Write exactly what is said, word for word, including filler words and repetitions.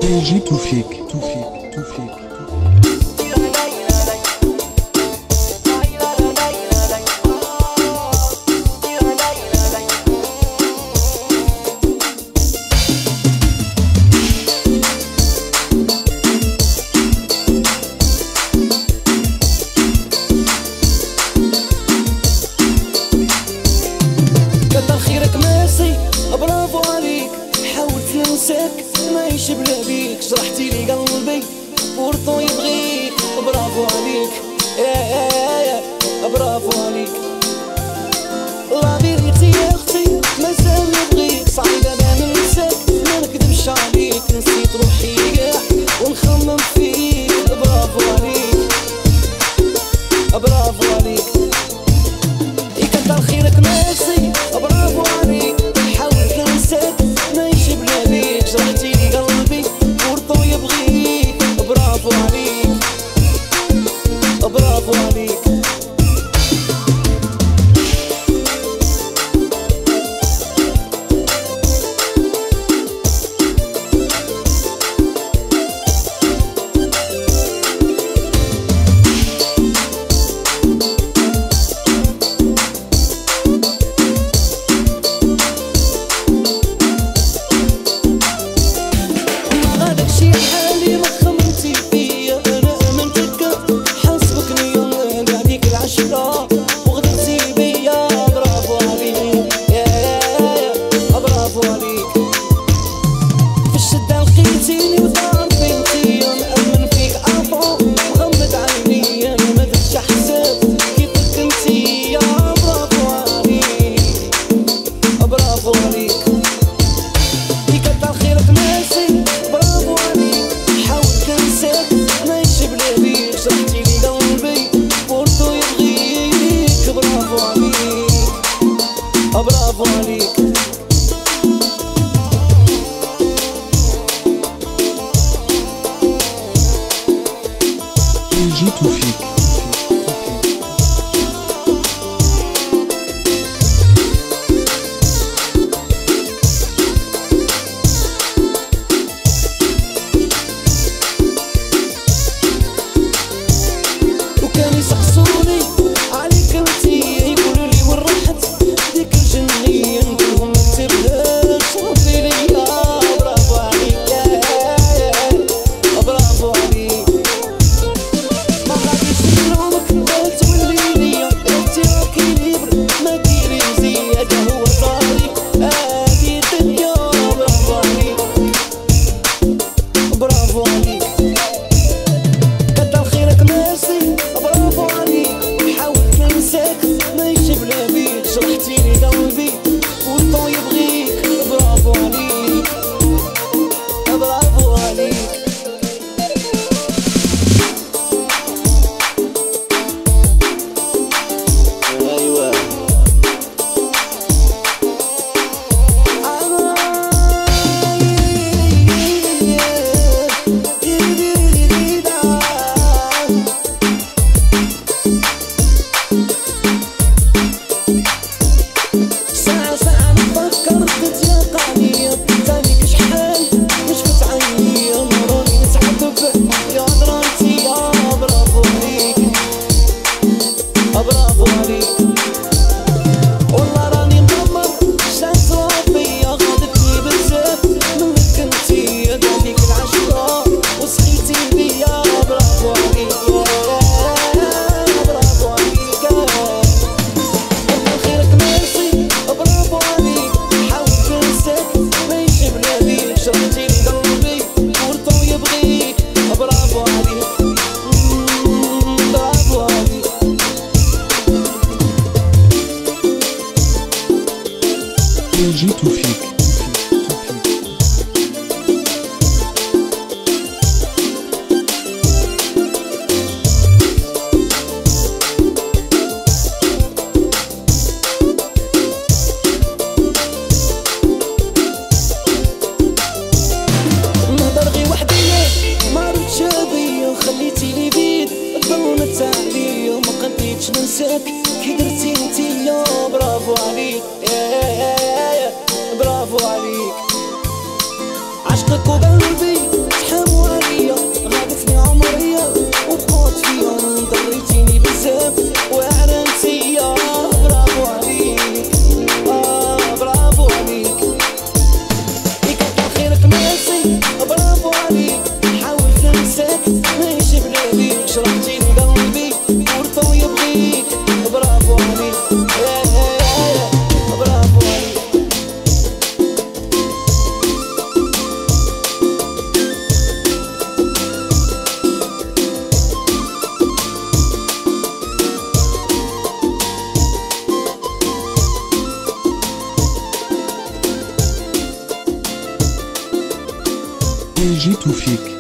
يجي توفيق توفيق توفيق كتر خيرك ميرسي برافو عليك، حاولت ننساك ما يشبه بيك، جرحتي لي قلبي ورطو يبغيك، برافو عليك يا يا يا برافو عليك. لا فيريتي يا اختي مازال نبغيك، صعيب انا ننساك ما نكذبش عليك، نسيت روحي كاع ونخمم فيك، برافو عليك برافو عليك. يكتر خيرك ميرسي برافو عليك، حاولت ننساك ما يشبه بيك، جرحتي لي قلبي ورطو يبغيك، برافو عليك برافو عليك. برافو عليك. يجي توفيق وكان يسقسوني عليك انتي، يقولوا لي وين رحت ديك الجنية، نقولهم ما كتبهاش ربي ليا، برافو عليك برافو عليك. ما غاديش نلومك بغيت تولي ليا، انتي راكي ليبر ما ديري مزية، هذا هو داري هادي الدنيا، برافو عليك برافو عليك. كتر خيرك ميرسي برافو عليك، حاولت ننساك ما يشبه بيك، جرحتي لي قلبي والضو يبغيك، برافو عليك برافو عليك. ايوه ساعة ساعة نفكر تتيقعني، تانيك شحال نشفت عيني، راني نتعذب يا درانتي، برافو عليك برافو عليك. والله راني مدمر شاس ربي، غاضبني بزاف منك انتي، هذيك العشرة وسخيتي بيا، برافو عليك برافو عليك. كتر خيرك ميرسي برافو عليك، حاولت ننساك ما يشبه بيك، جرحتي لي قلبي ورطو يبغيك، برافو توفيق